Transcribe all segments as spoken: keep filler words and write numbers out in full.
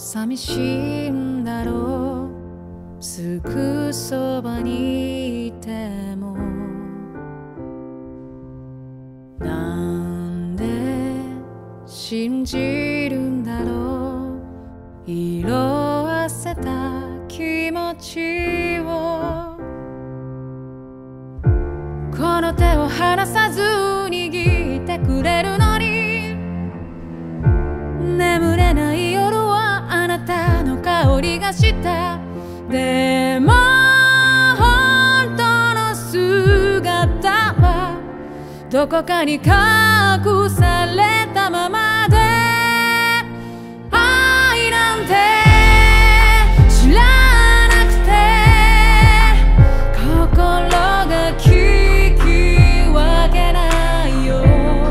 寂しいんだろう、すぐそばにいても。なんで信じるんだろう、色あせた気持ちを。この手を離さず握ってくれるのに、眠れない夜はあなたの香りがした。でも本当の姿はどこかに隠されたままで、愛なんて知らなくて心が聞き分けないよ。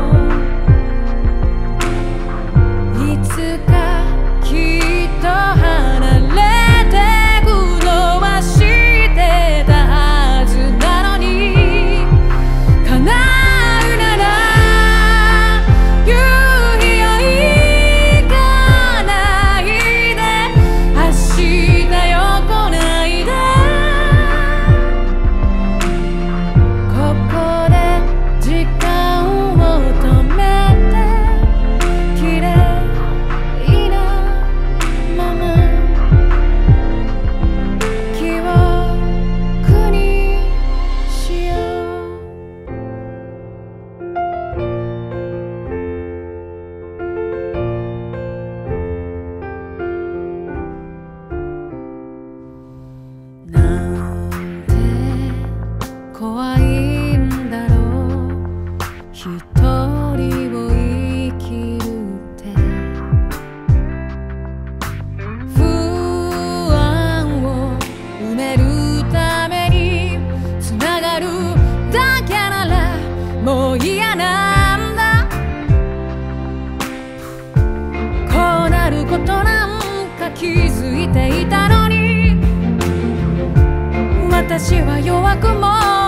いつかきっと離れてくのは知ってたはずなのに、叶うなら夕日を行かないで、明日よ来ないで。ここで時間を止めて、綺麗なまま記憶にしよう。なんて怖いんだろう、一人を生きるって。不安を埋めるためにつながるだけならもう嫌なんだ。こうなることなんか気づいていたのに、私は弱くも